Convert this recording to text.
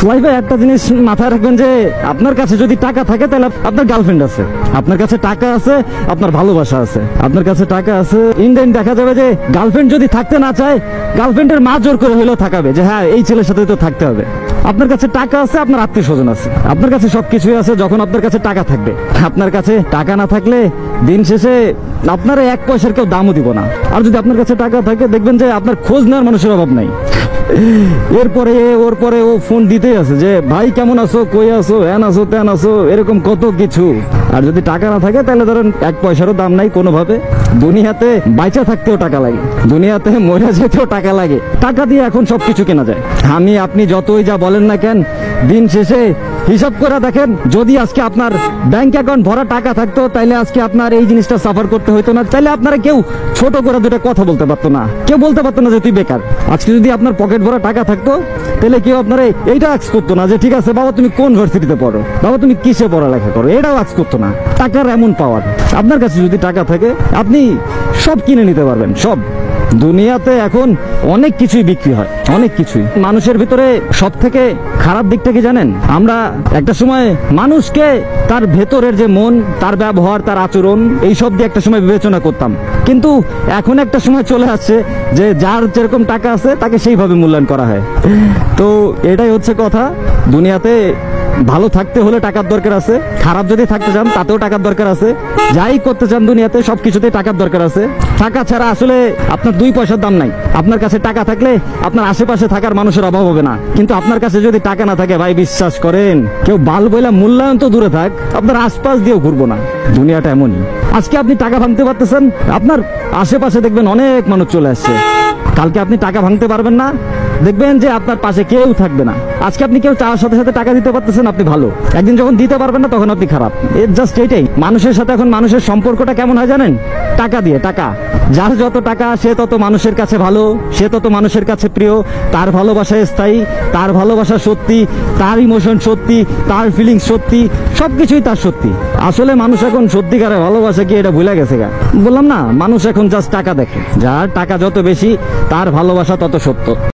Y ভাই একটা জিনিস মাথায় রাখবেন যে আপনার কাছে যদি টাকা থাকে তাহলে আপনার গার্লফ্রেন্ড আছে, আপনার কাছে টাকা আছে, আপনার ভালোবাসা আছে, আপনার কাছে টাকা আছে। ইন্ডিয়ান দেখা যাবে যে গার্লফ্রেন্ড যদি থাকতে না চায়, গার্লফ্রেন্ডের মা জোর করে হলেও থাকাবে যে হ্যাঁ এই ছেলের সাথে তো থাকতে হবে। আপনার কাছে টাকা আছে, আপনার আত্মীয় স্বজন আছে, আপনার কাছে সবকিছুই আছে যখন আপনার কাছে টাকা থাকবে। আপনার কাছে টাকা না থাকলে দিন শেষে আপনার এক পয়সার কেউ দামও দিব না। আর যদি আপনার কাছে টাকা থাকে দেখবেন যে আপনার খোঁজ নেওয়ার মানুষের অভাব নাই। এরপরে ওর পরে ও ফোন দিতেই আছে যে ভাই কেমন আছো, কই আছো, হ্যান আছো, ত্যান আছো, এরকম কত কিছু। আর যদি টাকা না থাকে তাহলে ধরেন এক পয়সারও দাম নাই কোনোভাবে। দুনিয়াতে বাইচা থাকতেও টাকা লাগে, দুনিয়াতে মরে যেতেও টাকা লাগে। টাকা দিয়ে এখন সবকিছু কেনা যায়। আমি আপনি যতই যা বলেন না কেন, দিন শেষে হিসাব করে দেখেন, যদি আজকে আপনার ব্যাংক অ্যাকাউন্ট ভরা টাকা থাকতো তাইলে আজকে আপনার এই জিনিসটা সাফার করতে হতো না। তাইলে আপনারা কেউ ছোট করে দুটো কথা বলতে পারতো না, কেউ বলতে পারতো না যে তুই বেকার। আজকে যদি আপনার পকেট ভরা টাকা থাকতো তাহলে কেউ আপনারা এইটা আক্স করতো না যে ঠিক আছে বাবা তুমি কোন ভার্সিটিতে পড়ো, বাবা তুমি কিসে পড়ালেখা করো, এটাও আক্স করতো না। টাকার এমন পাওয়ার, আপনার কাছে যদি টাকা থাকে আপনি সব কিনে নিতে পারবেন, সব। দুনিয়াতে এখন অনেক কিছুই বিক্রি হয়, অনেক কিছুই। মানুষের ভিতরে সব থেকে খারাপ দিকটা কি জানেন? আমরা একটা সময় মানুষকে তার ভেতরের যে মন, তার ব্যবহার, তার আচরণ, এই সব দিয়ে একটা সময় বিবেচনা করতাম। কিন্তু এখন একটা সময় চলে আসছে যে যার যেরকম টাকা আছে তাকে সেইভাবে মূল্যায়ন করা হয়। তো এটাই হচ্ছে কথা। দুনিয়াতে ভালো থাকতে হলে টাকার দরকার আছে, খারাপ যদি থাকতে চান তাতেও টাকার দরকার আছে, যাই করতে চান দুনিয়াতে সবকিছুতেই টাকার দরকার আছে। টাকা ছাড়া আসলে আপনার দুই পয়সার দাম নাই। আপনার কাছে টাকা থাকলে আপনার আশেপাশে থাকার মানুষের অভাব হবে না, কিন্তু আপনার কাছে যদি টাকা না থাকে ভাই বিশ্বাস করেন কেউ বাল বইলা মূল্যায়ন তো দূরে থাক, আপনার আশপাশ দিয়েও ঘুরবো না। দুনিয়াটা এমনই। আজকে আপনি টাকা ভাঙতে পারতেছেন, আপনার আশেপাশে দেখবেন অনেক মানুষ চলে আসছে। কালকে আপনি টাকা ভাঙতে পারবেন না, দেখবেন যে আপনার পাশে কেউ থাকবে না। আজকে আপনি কেউ চাওয়ার সাথে সাথে টাকা দিতে পারতেছেন, আপনি ভালো। একদিন যখন দিতে পারবেন না তখন আপনি খারাপ। জাস্ট এটাই। মানুষের সাথে এখন মানুষের সম্পর্কটা কেমন হয় জানেন? টাকা দিয়ে। টাকা, যার যত টাকা সে তত মানুষের কাছে ভালো, সে তত মানুষের কাছে প্রিয়, তার ভালোবাসা স্থায়ী, তার ভালোবাসা সত্যি, তার ইমোশন সত্যি, তার ফিলিংস সত্যি, সবকিছুই তার সত্যি। আসলে মানুষ এখন সত্যিকারে ভালোবাসা কি এটা ভুলে গেছে গা। বললাম না, মানুষ এখন জাস্ট টাকা দেখে। যার টাকা যত বেশি তার ভালোবাসা তত সত্য।